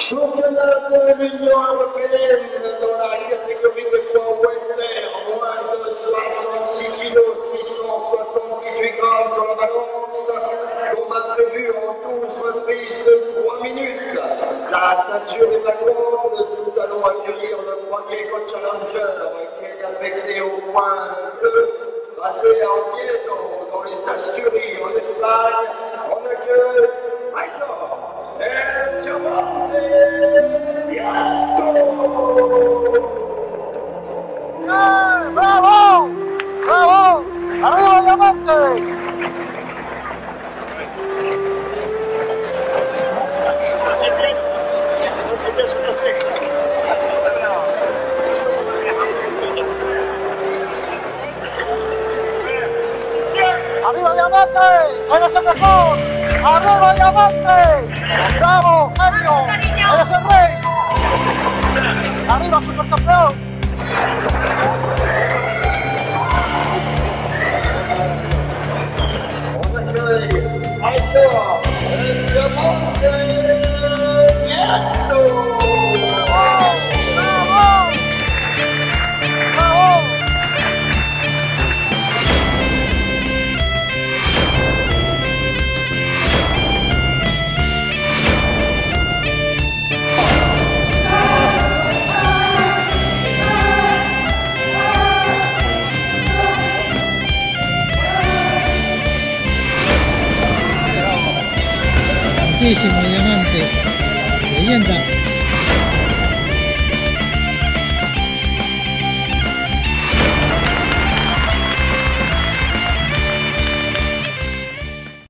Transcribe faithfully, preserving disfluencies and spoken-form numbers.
Championnat de l'Union européenne dans la catégorie des poids welter, moins de soixante-six kilos, six cent soixante-dix-huit grammes sur la balance, combat prévu en douze reprises de trois minutes. La ceinture est vacante, nous allons accueillir le premier co-challenger qui est affecté au point bleu, basé à Oviedo, dans les Asturies, en Espagne. On accueille Aitor El Diamante Diato. ¡Eh! ¡Bravo! ¡Bravo! ¡Arriba, Diamante! ¡Arriba, Diamante! ¡Eres el mejor! ¡Arriba, Diamante! ¡Bravo, genio! ¡Eres el rey! ¡Arriba, supercampeón! On accueille Aitor El Diamante Diato. ¡Bravo! ¡Bravo! Muchísimo, Diamante, leyenda.